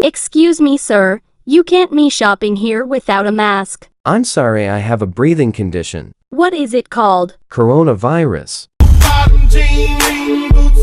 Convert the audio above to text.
Excuse me, sir. You can't be shopping here without a mask. I'm sorry, I have a breathing condition. What is it called? Coronavirus.